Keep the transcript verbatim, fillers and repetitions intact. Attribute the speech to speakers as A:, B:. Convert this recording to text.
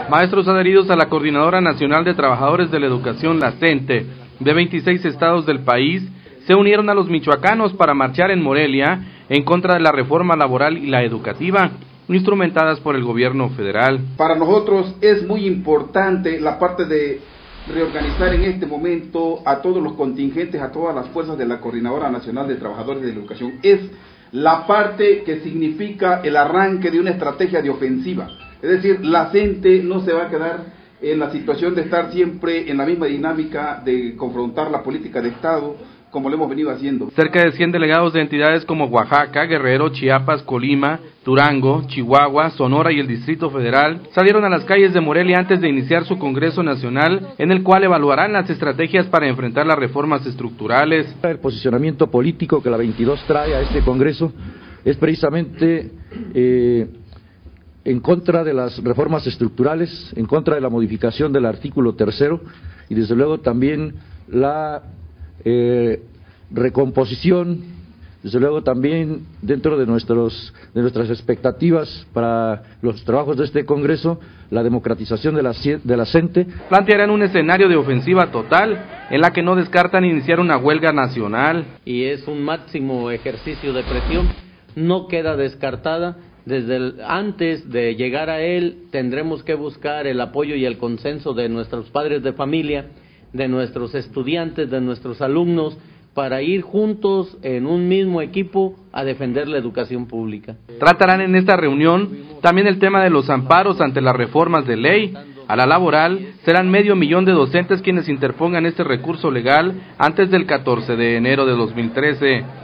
A: Maestros adheridos a la Coordinadora Nacional de Trabajadores de la Educación, la CENTE, de veintiséis estados del país, se unieron a los michoacanos para marchar en Morelia en contra de la reforma laboral y la educativa, instrumentadas por el gobierno federal.
B: Para nosotros es muy importante la parte de reorganizar en este momento a todos los contingentes, a todas las fuerzas de la Coordinadora Nacional de Trabajadores de la Educación. Es la parte que significa el arranque de una estrategia de ofensiva. Es decir, la CENTE no se va a quedar en la situación de estar siempre en la misma dinámica de confrontar la política de Estado, como lo hemos venido haciendo.
A: Cerca de cien delegados de entidades como Oaxaca, Guerrero, Chiapas, Colima, Durango, Chihuahua, Sonora y el Distrito Federal salieron a las calles de Morelia antes de iniciar su Congreso Nacional, en el cual evaluarán las estrategias para enfrentar las reformas estructurales.
C: El posicionamiento político que la veintidós trae a este Congreso es precisamente eh, en contra de las reformas estructurales, en contra de la modificación del artículo tercero y desde luego también la eh, recomposición, desde luego también dentro de nuestros de nuestras expectativas para los trabajos de este Congreso, la democratización de la, de la CENTE.
A: Plantearán un escenario de ofensiva total en la que no descartan iniciar una huelga nacional.
D: Y es un máximo ejercicio de presión, no queda descartada. Desde el, antes de llegar a él tendremos que buscar el apoyo y el consenso de nuestros padres de familia, de nuestros estudiantes, de nuestros alumnos, para ir juntos en un mismo equipo a defender la educación pública.
A: Tratarán en esta reunión también el tema de los amparos ante las reformas de ley. A la laboral serán medio millón de docentes quienes interpongan este recurso legal antes del catorce de enero de dos mil trece.